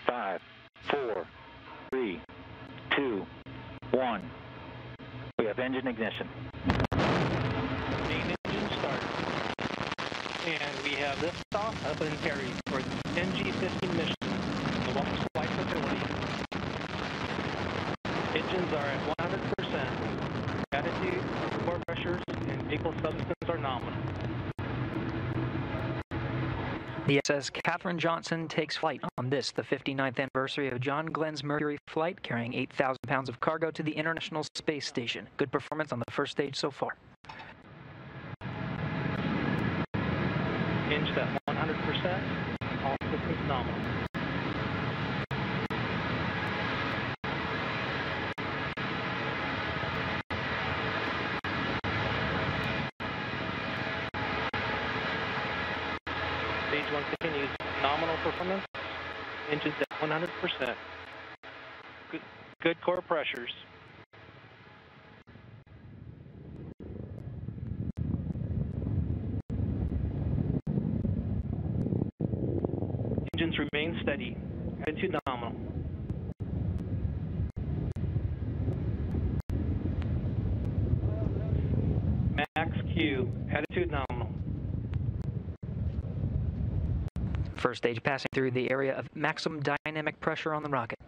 5, 4, 3, 2, 1. We have engine ignition. Main engine start. And we have liftoff up and carry for the NG-15 mission. The launch flight facility. Engines are at 100%. Attitude, core pressures, and vehicle substance are nominal. The SS Katherine Johnson takes flight on this, the 59th anniversary of John Glenn's Mercury flight, carrying 8,000 pounds of cargo to the International Space Station. Good performance on the first stage so far. Engine at 100%, all systems nominal. Stage 1 continues. Nominal performance. Engines at 100%. Good core pressures. Engines remain steady. Attitude nominal. Max Q. Attitude nominal. First stage passing through the area of maximum dynamic pressure on the rocket.